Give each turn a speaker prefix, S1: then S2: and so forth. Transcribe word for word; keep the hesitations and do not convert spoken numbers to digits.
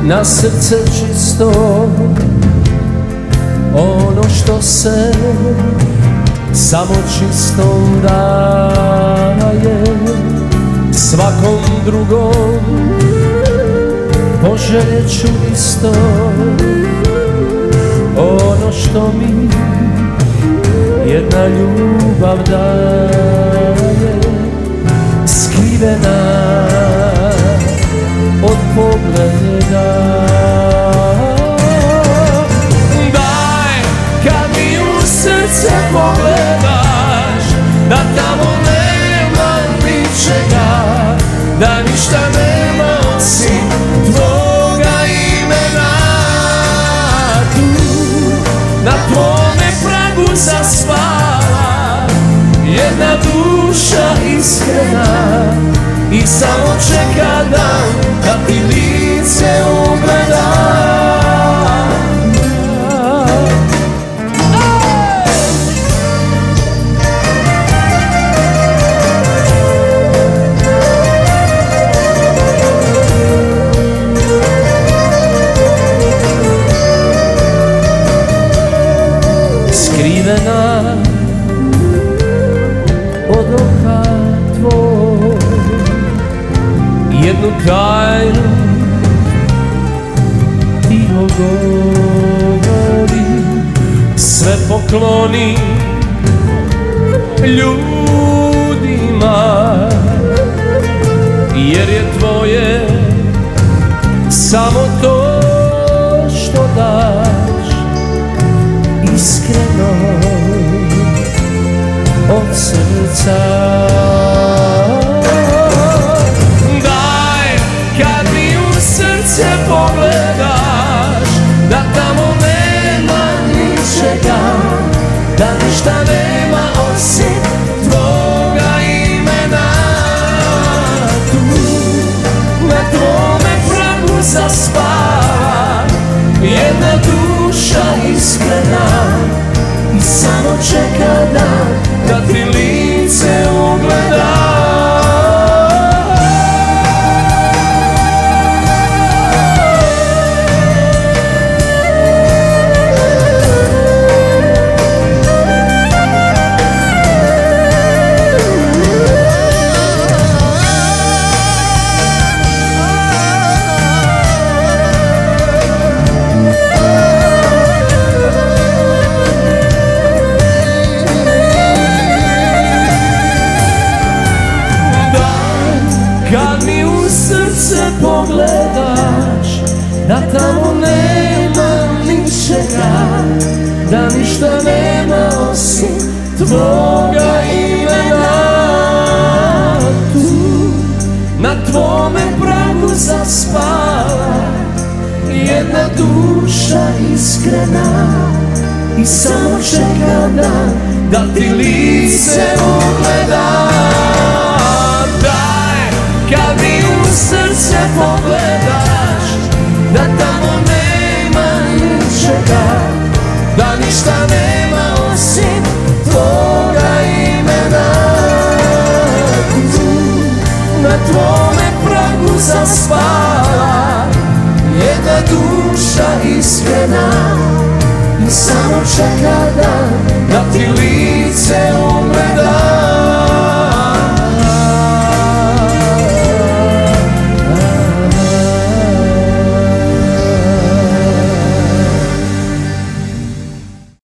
S1: na srce čisto, ono što se samo čistom daje svakom drugom, poželjet ću isto, ono što mi jedna ljubav daje, skrivena od pogleda. Daj, kad mi u srce pogledaš, da tamo nema ničega, da ništa nema osim tvoga imena. Tu, na tvome pragu zaspala jedna duša iskrena i samo čeka dan da ti lice ugleda. Skrivena od oka tvoj, jednu tajnu ti ogovori, sve pokloni ljudima, jer je tvoje samo to što daš iskreno od srca. Daj, kad mi u srce pogledaš, da tamo nema ničega, da ništa nema osim tvoga imena. Tu, na tvome pragu zaspava jedna duša iskrena i samo čeka dan da ti lice ugleda. Kad mi u srce pogledaš, da tamo nema ničega, da ništa nema osim tvoga imena. Tu, na tvome pragu zaspala jedna duša iskrena i samo čeka dan da ti lice ugleda. Kad mi u srce pogledaš, da tamo nema ničega, da ništa nema osim tvoga imena. Tu, na tvome pragu zaspala jedna duša iskrena i samo čeka dan da ti lice